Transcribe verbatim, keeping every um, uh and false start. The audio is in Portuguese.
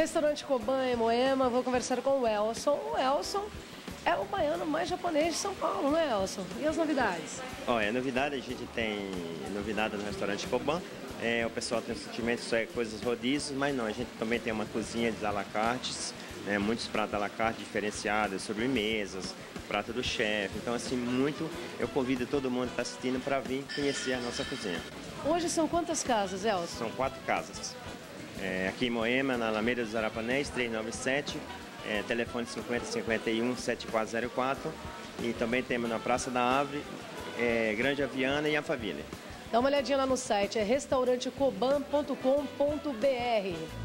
Restaurante Coban em Moema, vou conversar com o Elson. O Elson é o baiano mais japonês de São Paulo, não é, Elson? E as novidades? Olha, a novidade, a gente tem novidade no restaurante Coban. É, o pessoal tem o sentimento que isso é coisas rodízios, mas não, a gente também tem uma cozinha de à la carte, né, muitos pratos à la carte diferenciados, sobremesas, prato do chefe. Então, assim, muito, eu convido todo mundo que está assistindo para vir conhecer a nossa cozinha. Hoje são quantas casas, Elson? São quatro casas. É, aqui em Moema, na Alameda dos Arapanés, trezentos e noventa e sete, é, telefone cinquenta, cinquenta e um, setenta e quatro zero quatro. E também temos na Praça da Árvore, é, Grande Aviana e Alphaville. Dá uma olhadinha lá no site, é restaurante coban ponto com ponto br.